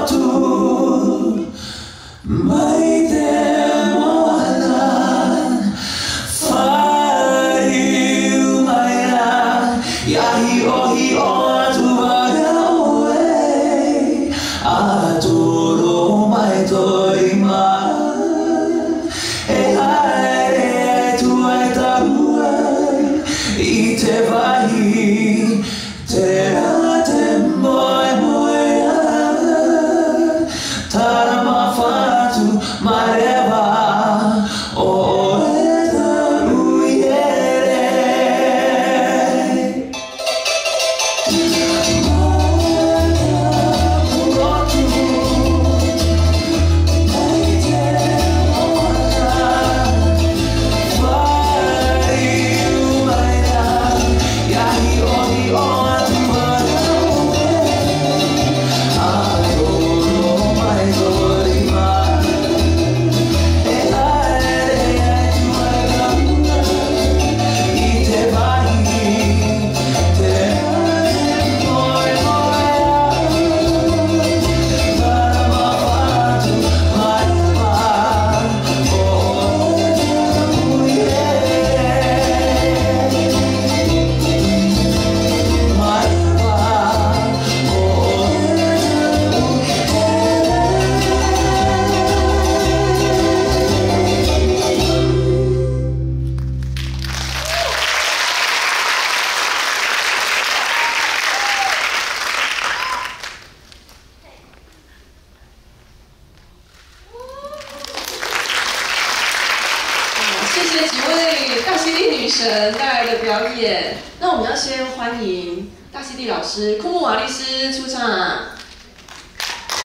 tu mai demoran fariu mai na yahi ohi o tu vai atoro mai toi mai e haere tu ai tabuai I te vai te rate moi moia tarama fatu mareva o eta uiere 谢谢几位大溪地女神带来的表演。那我们要先欢迎大溪地老师库木瓦利斯出场。